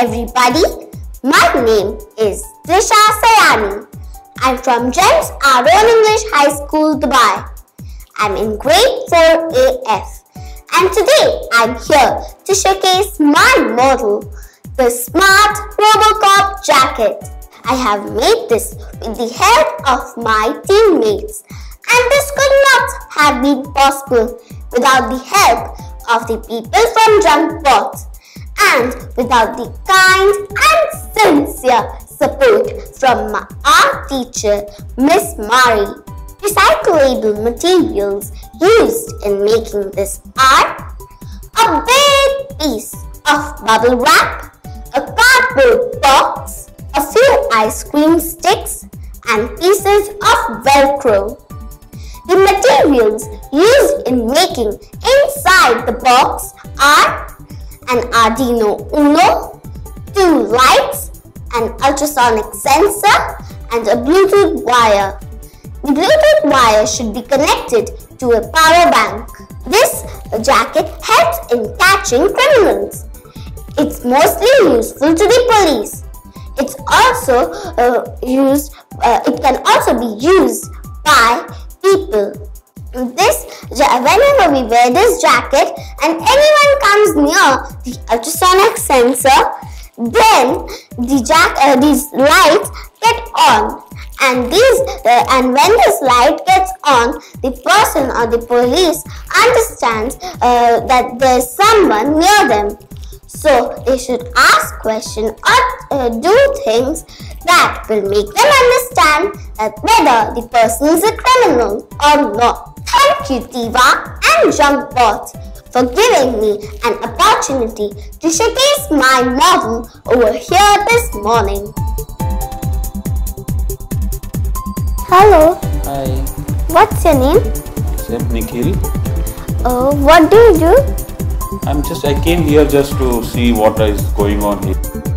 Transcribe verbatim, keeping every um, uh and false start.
everybody, my name is Trisha Sayani. I'm from GEMS Aaron English High School, Dubai. I'm in grade four A F and today I'm here to showcase my model, the Smart Robocop jacket. I have made this with the help of my teammates, and this could not have been possible without the help of the people from JunkBot and without the kind and sincere support from my art teacher, Miss Mari. Recyclable materials used in making this art: a big piece of bubble wrap, a cardboard box, a few ice cream sticks, and pieces of Velcro. The materials used in making inside the box are an Arduino Uno, two lights, an ultrasonic sensor, and a Bluetooth wire. The Bluetooth wire should be connected to a power bank. This jacket helps in catching criminals. It's mostly useful to the police. It's also uh, used. Uh, it can also be used by people. This, whenever we wear this jacket and anyone comes near the ultrasonic sensor, then the jack, uh, these lights get on. And these, uh, and when this light gets on, the person or the police understands uh, that there is someone near them. So they should ask questions or uh, do things that will make them understand that whether the person is a criminal or not. Thank you, Tiva and JunkBot, for giving me an opportunity to showcase my model over here this morning. Hello. Hi. What's your name? I'm Nikhil. Uh, what do you do? I'm just, I came here just to see what is going on here.